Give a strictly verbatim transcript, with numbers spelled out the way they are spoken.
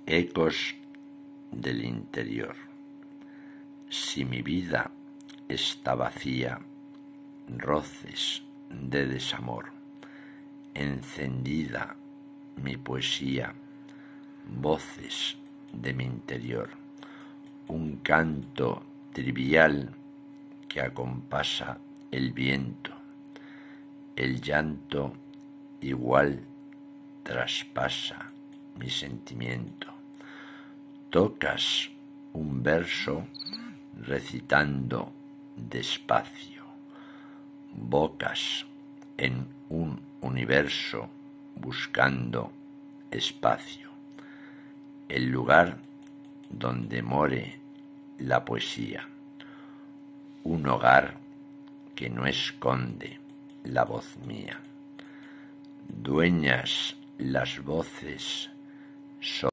Ecos del interior. Si mi vida está vacía, roces de desamor, encendida mi poesía, voces de mi interior, un canto trivial que acompasa el viento, el llanto igual traspasa mi sentimiento. Tocas un verso recitando despacio, bocas en un universo buscando espacio, el lugar donde more la poesía, un hogar que no esconde la voz mía. Dueñas las voces